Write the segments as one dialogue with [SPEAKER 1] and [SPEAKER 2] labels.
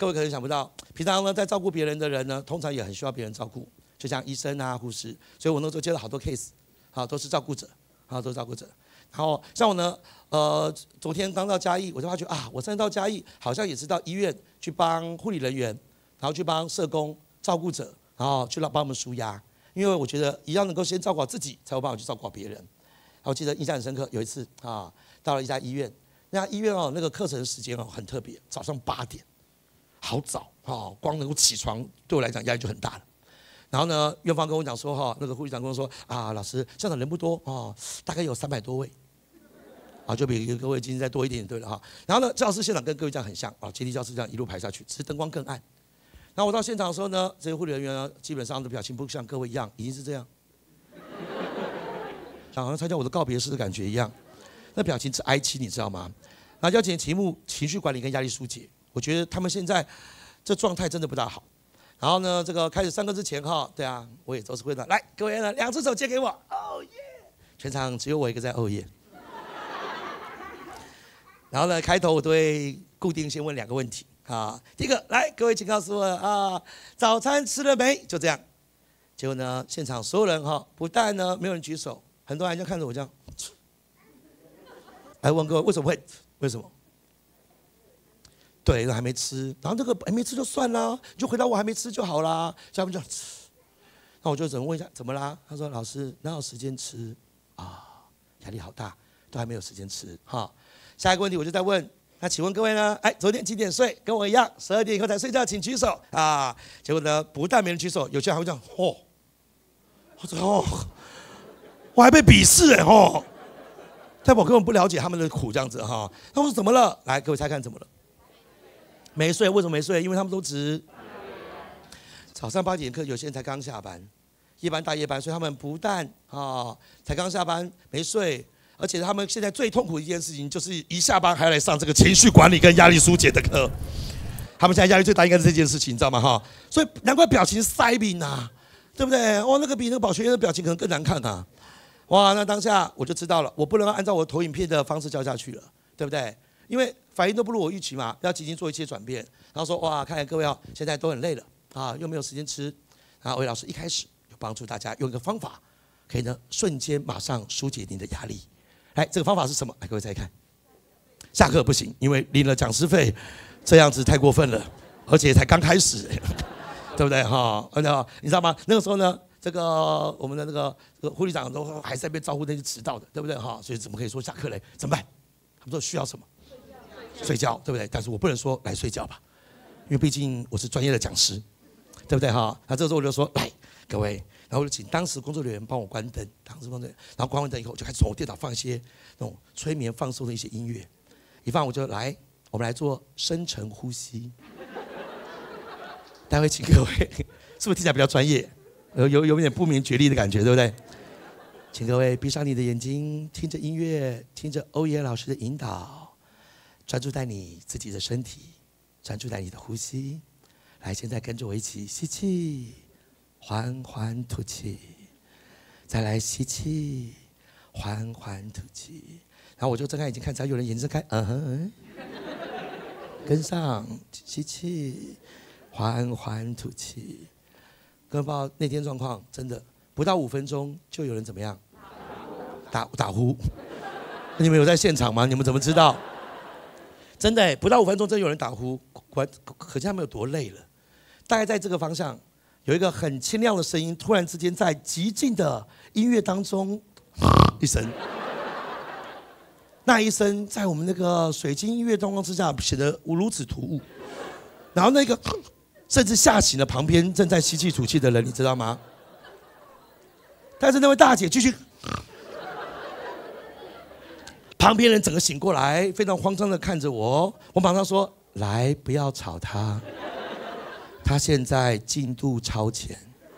[SPEAKER 1] 各位可能想不到，平常呢在照顾别人的人呢，通常也很需要别人照顾，就像医生啊、护士。所以我那时候接了好多 case， 都是照顾者，都是照顾者。然后像我呢，昨天刚到嘉义，我就发觉啊，我上次到嘉义好像也是到医院去帮护理人员，然后去帮社工、照顾者，然后去帮我们舒压。因为我觉得一样能够先照顾好自己，才有办法去照顾好别人。我记得印象很深刻，有一次到了一家医院，那家医院那个课程时间很特别，早上8点，好早光能够起床对我来讲压力就很大了。然后呢，院方跟我讲说那个护士长跟我说老师现场人不多大概有300多位，就比各位今天再多一点对了然后呢，教室现场跟各位这样很像阶梯教室这样一路排下去，只是灯光更暗。然后我到现场的时候呢，这些护理人员呢，基本上的表情不像各位一样，已经是这样，好像参加我的告别式的感觉一样，那表情是哀戚，你知道吗？然后邀请题目情绪管理跟压力疏解，我觉得他们现在这状态真的不大好。然后呢，这个开始上课之前对啊，我也都是会的，来各位呢，2只手借给我，哦耶！全场只有我一个在哦耶。然后呢，开头我都会固定先问2个问题。第一个，来，各位请告诉我早餐吃了没？就这样。结果呢，现场所有人不但呢没有人举手，很多人就看着我这样。来问各位，为什么会？为什么？对，还没吃。然后这个还没吃就算啦，你就回答我还没吃就好啦。所以他们就吃。那我就只能问一下，怎么啦？他说：老师，哪有时间吃压力好大，都还没有时间吃下一个问题我就再问。那请问各位呢？昨天几点睡？跟我一样，12点以后才睡觉，请举手结果呢，不但没人举手，有些人还会这样我还被鄙视代表我根本不了解他们的苦这样子那我说怎么了？来，各位猜看怎么了？没睡，为什么没睡？因为他们都早上8点课，有些人才刚下班，夜班大夜班，所以他们不但才刚下班没睡。而且他们现在最痛苦的一件事情，就是一下班还要来上这个情绪管理跟压力疏解的课。他们现在压力最大应该是这件事情，你知道吗？所以难怪表情塞饼对不对？那个比那个保全员的表情可能更难看那当下我就知道了，我不能按照我投影片的方式教下去了，对不对？因为反应都不如我预期嘛，要积极做一些转变。然后说看来各位现在都很累了又没有时间吃。然后魏老师一开始就帮助大家用一个方法，可以呢瞬间马上疏解您的压力。来，这个方法是什么？来，各位再看。下课不行，因为领了讲师费，这样子太过分了，而且才刚开始，对不对你知道吗？那个时候呢，这个我们的那个护理长都还在被招呼那些迟到的，对不对所以怎么可以说下课嘞？怎么办？他们说需要什么？睡觉，对不对？但是我不能说来睡觉吧，因为毕竟我是专业的讲师，对不对那这个时候我就说来，各位。然后我就请当时工作人员帮我关灯，然后关完灯以后，我就开始从我电脑放一些那种催眠放松的一些音乐，一放我就来，我们来做深层呼吸。待会请各位，是不是听起来比较专业？有点不明觉厉的感觉，对不对？请各位闭上你的眼睛，听着音乐，听着欧耶老师的引导，专注在你自己的身体，专注在你的呼吸。来，现在跟着我一起吸气。缓缓吐气，再来吸气，缓缓吐气。然后我就睁开眼睛看，只要有人眼睛睁开，跟上，吸气，缓缓吐气。各位不知道那天状况，真的不到5分钟就有人怎么样？打呼。你们有在现场吗？你们怎么知道？真的不到5分钟，真有人打呼，可见他们有多累了。大概在这个方向。有一个很清亮的声音，突然之间在极静的音乐当中，一声，那一声在我们那个水晶音乐灯光之下显得如此突兀，然后那个甚至吓醒了旁边正在吸气吐气的人，你知道吗？但是那位大姐继续，旁边人整个醒过来，非常慌张的看着我，我马上说：“来，不要吵他。”他现在进度超前，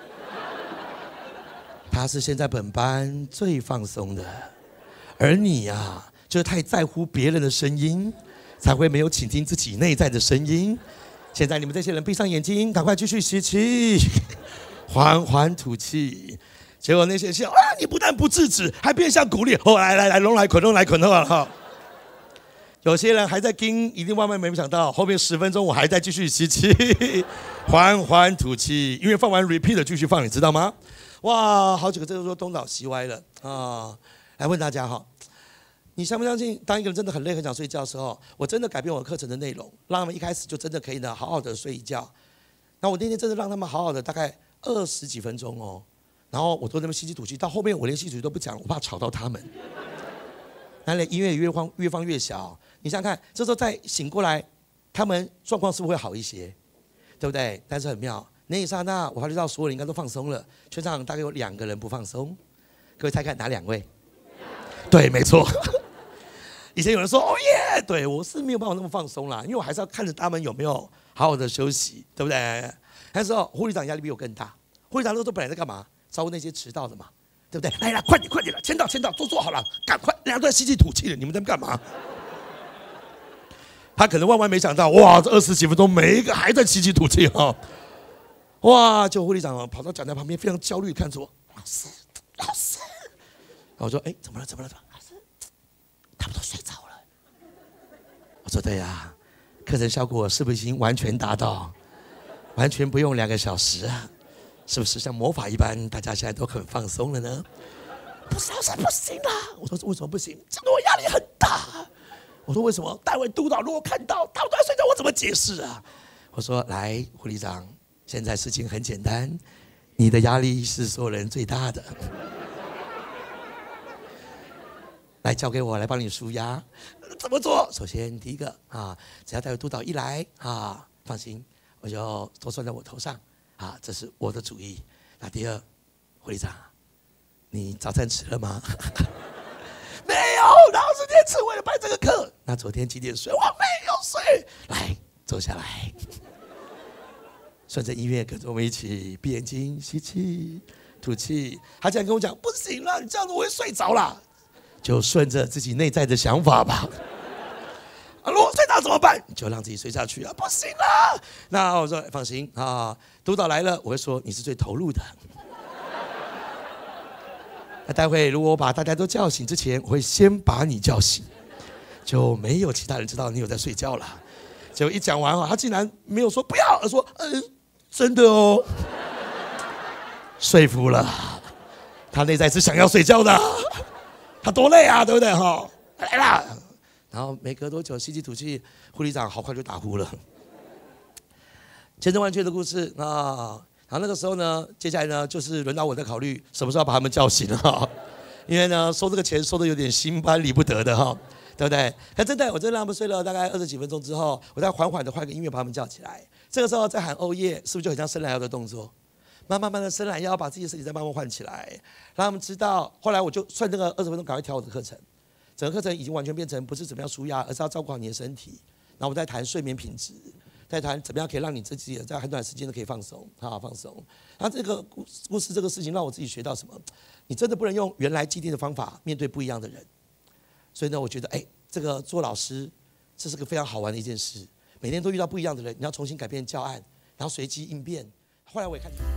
[SPEAKER 1] 他是现在本班最放松的，而你就是太在乎别人的声音，才会没有倾听自己内在的声音。现在你们这些人闭上眼睛，赶快继续吸气，缓缓吐气。结果那些人笑你不但不制止，还变相鼓励。来，龙来捆有些人还在盯，一定万万没想到，后面10分钟我还在继续吸气，缓缓吐气，因为放完 repeat 继续放，你知道吗？哇，好几个这个说东倒西歪了啊！来问大家哈，你相不相信，当一个人真的很累、很想睡觉的时候，我真的改变我课程的内容，让他们一开始就真的可以呢好好的睡一觉。那我那天真的让他们好好的，大概20几分钟哦，然后我都那么吸气吐气，到后面我连吸气吐气都不讲，我怕吵到他们。那音乐越放越小。你想想看，这时候再醒过来，他们状况是不是会好一些？对不对？但是很妙，那一刹那，我发觉到所有人应该都放松了，全场大概有2个人不放松。各位猜看哪2位？对，没错。以前有人说哦耶，对我是没有办法那么放松啦，因为我还是要看着他们有没有好好的休息，对不对？那时候护理长压力比我更大，护理长那时候本来在干嘛？照顾那些迟到的嘛，对不对？来，快点了，签到，坐好了，赶快，2个都在吸气吐气了，你们在干嘛？他可能万万没想到，哇，这20几分钟每一个还在吸气吐气哈，哇！就护理长跑到讲台旁边，非常焦虑看着我，老师，然后我说，哎，怎么了？老师，他们都睡着了。我说对呀，课程效果是不是已经完全达到，完全不用2个小时啊？是不是像魔法一般，大家现在都很放松了呢？不是，老师不行啦！我说为什么不行？讲得我压力很大。我说为什么？待会督导如果看到他们都在睡觉，我怎么解释啊？我说来，护理长，现在事情很简单，你的压力是所有人最大的，来交给我来帮你舒压。怎么做？首先第一个啊，只要待会督导一来啊，放心，我就都算在我头上啊，这是我的主意。那第二，护理长，你早餐吃了吗？没有，然后是坚持为了办这个课。那昨天几点睡？我没有睡。来，坐下来，顺着音乐跟着我们一起闭眼睛，吸气，吐气。他竟然跟我讲，不行了，你这样子我会睡着了。就顺着自己内在的想法吧。如果睡着怎么办？就让自己睡下去啊！不行了。那我说放心啊，督导来了，我会说你是最投入的。那待会如果我把大家都叫醒之前，我会先把你叫醒，就没有其他人知道你有在睡觉了。结果一讲完他竟然没有说不要，而说真的哦，说服了他内在是想要睡觉的，他多累啊，对不对哈？来啦，然后没隔多久吸气吐气，护理长好快就打呼了。千真万确的故事啊。然后那个时候呢，接下来呢，就是轮到我在考虑什么时候把他们叫醒哈，因为呢收这个钱收的有点心安理不得的哈，对不对？可真的，我真的让他们睡了大概20几分钟之后，我再缓缓的换个音乐把他们叫起来。这个时候再喊哦耶，是不是就很像伸懒腰的动作？慢慢的伸懒腰，把自己的身体再慢慢换起来，让他们知道。后来我就算这个20分钟，赶快调我的课程，整个课程已经完全变成不是怎么样舒压，而是要照顾好你的身体。然后我们再谈睡眠品质。在谈怎么样可以让你自己在很短时间都可以放松，放松。那这个故事这个事情让我自己学到什么？你真的不能用原来既定的方法面对不一样的人。所以呢，我觉得这个做老师这是个非常好玩的一件事。每天都遇到不一样的人，你要重新改变教案，然后随机应变。后来我也看。